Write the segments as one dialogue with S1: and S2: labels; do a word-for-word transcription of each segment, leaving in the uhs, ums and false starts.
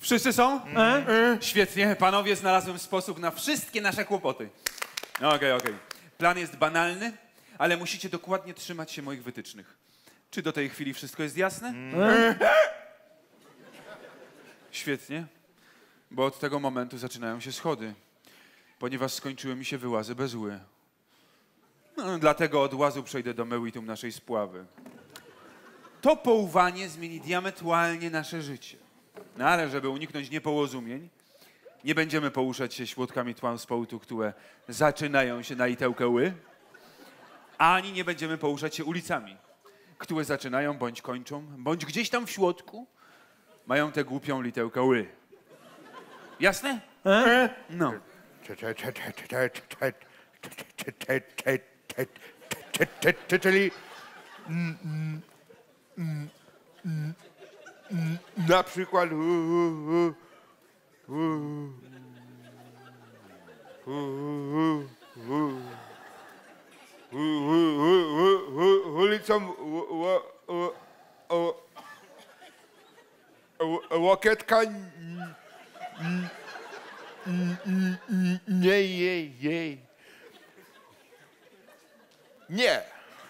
S1: Wszyscy są?
S2: Mm.
S1: E? Świetnie. Panowie, znalazłem sposób na wszystkie nasze kłopoty. Okej, okay, okej. Okay. Plan jest banalny, ale musicie dokładnie trzymać się moich wytycznych. Czy do tej chwili wszystko jest jasne? Mm. Świetnie, bo od tego momentu zaczynają się schody, ponieważ skończyły mi się wyłazy bez ły. No, dlatego od łazu przejdę do meritum naszej spławy. To połwanie zmieni diametralnie nasze życie. No ale żeby uniknąć nieporozumień, nie będziemy poruszać się środkami transportu, które zaczynają się na literkę ły, ani nie będziemy poruszać się ulicami, które zaczynają bądź kończą, bądź gdzieś tam w środku mają tę głupią literkę ły. Jasne?
S2: E?
S1: No.
S2: Czyli na przykład ulicą Łokietka nie jej, jej. Nie.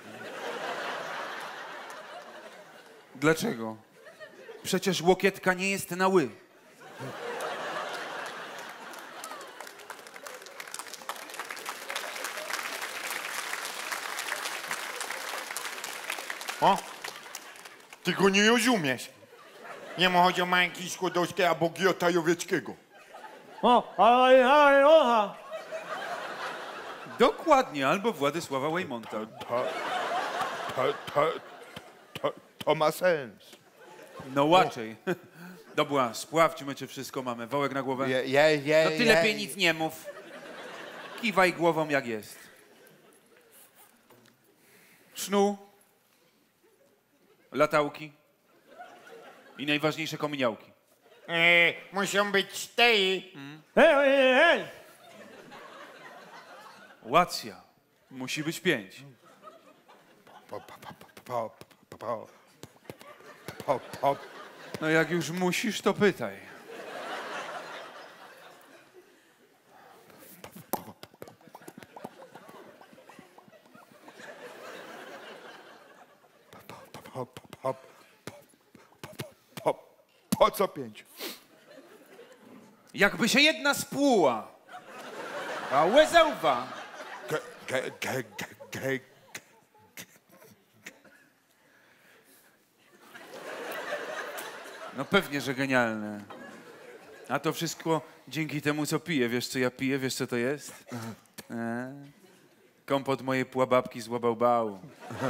S1: Dlaczego? Przecież Łokietka nie jest na ły.
S2: O? Ty go nie rozumiesz. Nie ma chodzi o Mańki Skłodowskiej albo Giota Jowieckiego.
S3: O, ale, ale, oha.
S1: Dokładnie, albo Władysława Wejmonta.
S2: To, to, to, to, to ma sens.
S1: No raczej. Dobra, sprawdźmy, czy wszystko mamy. Wołek na głowę?
S2: Je, je, je,
S1: No ty
S2: je,
S1: lepiej nic nie mów. Kiwaj głową jak jest. Sznur. Latałki. I najważniejsze kominiałki.
S2: E, muszą być cztery.
S1: Hmm.
S3: Hej, hej, hej.
S1: Łacja. Musi być pięć.
S2: Po, po, po, po, po, po, po, po.
S1: No jak już musisz, to pytaj.
S2: Po, po, po, po, po co pięć?
S1: Jakby się jedna spłuła. A łezałwa.
S2: Ge, ge, ge, ge, ge.
S1: No pewnie, że genialne. A to wszystko dzięki temu, co piję. Wiesz, co ja piję? Wiesz, co to jest? E? Kompot mojej płababki z łabałbału.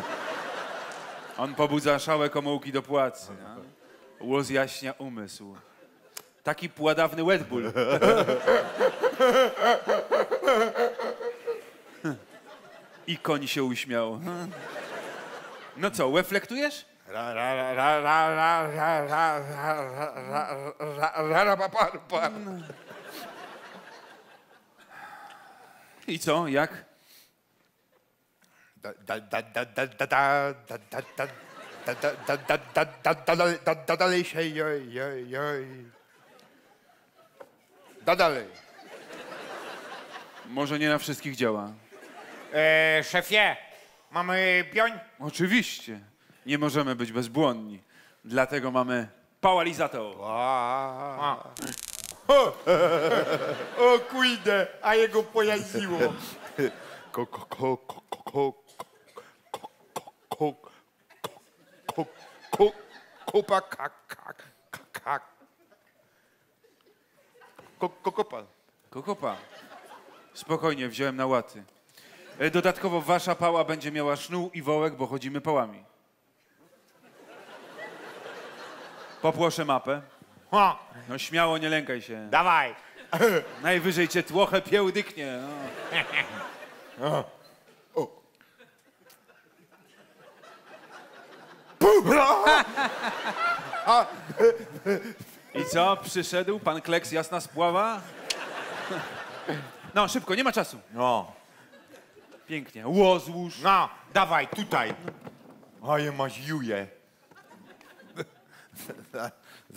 S1: On pobudza szałe komórki do płacy. Rozjaśnia umysł. Taki pładawny Red Bull. I koń się uśmiał. No co, reflektujesz?
S2: Ra, ra, ra, ra, ra, ra, ra, ra, ra, ra, ra, ra, pa, pa, pa.
S1: I co, jak?
S2: Da, da, da, da, da, da, da, da, da, da, da, da, da, da, da, da, dalej, da, da, dalej się, joj, joj, joj. Da dalej.
S1: Może nie na wszystkich działa.
S2: E, szefie, mamy pioń?
S1: Oczywiście. Nie możemy być bezbłonni. Dlatego mamy pałalizator.
S2: O, o kujdę, a jego pojawiło. Ko, ko, ko, ko, ko, ko, ko, ko, ko, kupa, kak, kak, kak. Ko, kokopal.
S1: Kokopa. Spokojnie, wziąłem na łaty. E, Dodatkowo wasza pała będzie miała sznur i wołek, bo chodzimy pałami. Poproszę mapę.
S2: O,
S1: No śmiało, nie lękaj się.
S2: dawaj.
S1: Najwyżej cię trochę piełdyknie. No. I co? Przyszedł pan Kleks, jasna spława? No, szybko, nie ma czasu.
S2: No,
S1: Pięknie. Łozłóż.
S2: no, dawaj, tutaj. A je masz juje.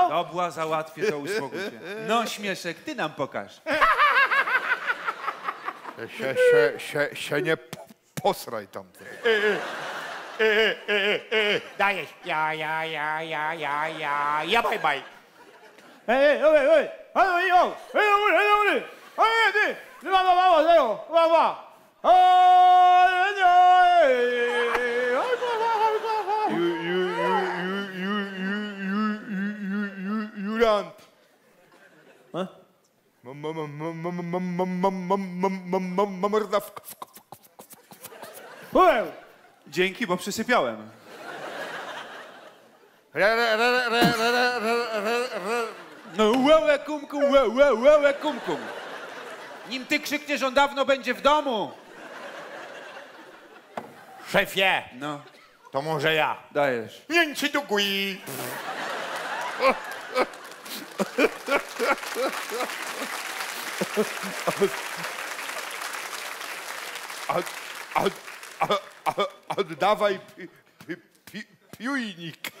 S3: no.
S1: Dobra, załatwię to, uspokój się. No, Śmieszek, ty nam pokaż.
S2: Się, się, się, się nie p- posraj tam.
S4: Dajesz. Ja, ja, ja, ja, ja, ja, ja, bye, bye.
S3: Ej, ej, ej, ej. Hej, ej, ej, ej, ej, ej, ej. Ej, ty. Dwa, dwa, dwa, zero. Dwa, dwa. Ej, ej, ej. Oj, dwa, dwa, dwa, dwa.
S2: Ju, ju, ju, ju, ju, ju, ju, ju, ju, ju, Jurand.
S3: A?
S2: Mam, mam, mam, mam, mam, mam, mam, mam, mam, mam, mam, mam morda w- w-
S3: Byłem.
S1: Dzięki, bo przysypiałem.
S2: Re, re, re, re, re, re, re, re, re.
S1: No, łełe kumkum, łe, łe, łełe kumkum. Nim ty krzykniesz, on dawno będzie w domu.
S4: Szefie,
S1: No,
S4: to może ja.
S1: dajesz.
S4: Mięci do gui.
S2: Od, od, od, od, oddawaj pi, pi, pi, piujnik.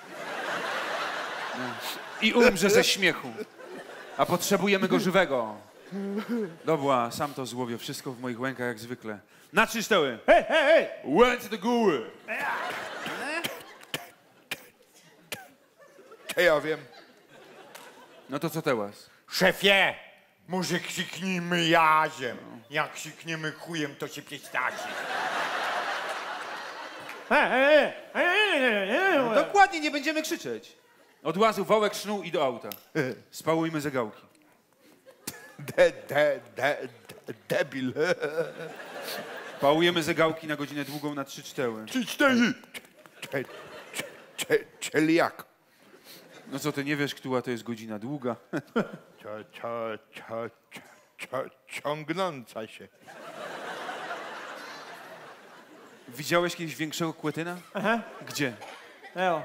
S1: I umrze ze śmiechu. A potrzebujemy go żywego. Dobra, sam to złowię. Wszystko w moich łękach jak zwykle. Na trzy szteły.
S3: Hej, hej, hej.
S1: Łęce do góry.
S2: To ja wiem.
S1: No to co teraz?
S4: Szefie, może krzyknijmy jaziem. Jak krzykniemy chujem, to się piestaci.
S3: Hej, hej, hej, hej, hej, hej.
S1: No dokładnie, nie będziemy krzyczeć. Od łazu wołek sznął i do auta. Spałujmy zegałki.
S2: De, de, de, de, debil.
S1: Pałujemy zegałki na godzinę długą na trzy cztery.
S2: Trzy, cztery. Cze- cze- cze- Czyli jak?
S1: No co, ty nie wiesz, która to jest godzina długa?
S2: Cio, cio, cio, cio, cio, ciągnąca się.
S1: Widziałeś kiedyś większego kłetyna?
S3: Aha.
S1: Gdzie?
S3: Ejo.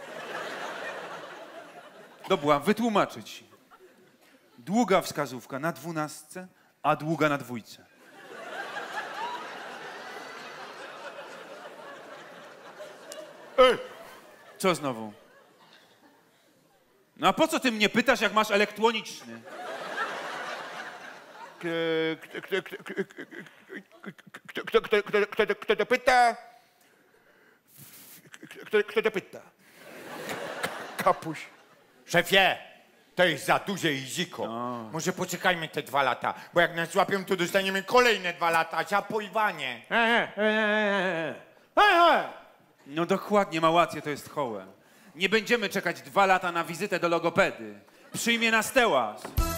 S1: Dobra, wytłumaczyć ci. Długa wskazówka na dwunastce, a długa na dwójce.
S2: Ej,
S1: Co znowu? No a po co ty mnie pytasz, jak masz elektroniczny?
S2: k- kto, kto, kto, kto, kto, kto, kto, kto, kto, kto to pyta? Kto, kto to pyta? Kapuś.
S4: Szefie, to jest za duże iziko. Może poczekajmy te dwa lata, bo jak nas złapią, to dostaniemy kolejne dwa lata za pojwanie.
S3: Hej, hej, hej, hej. Hej, hej.
S1: No dokładnie, ma rację, to jest chołę. Nie będziemy czekać dwa lata na wizytę do logopedy. Przyjmie nas tełas.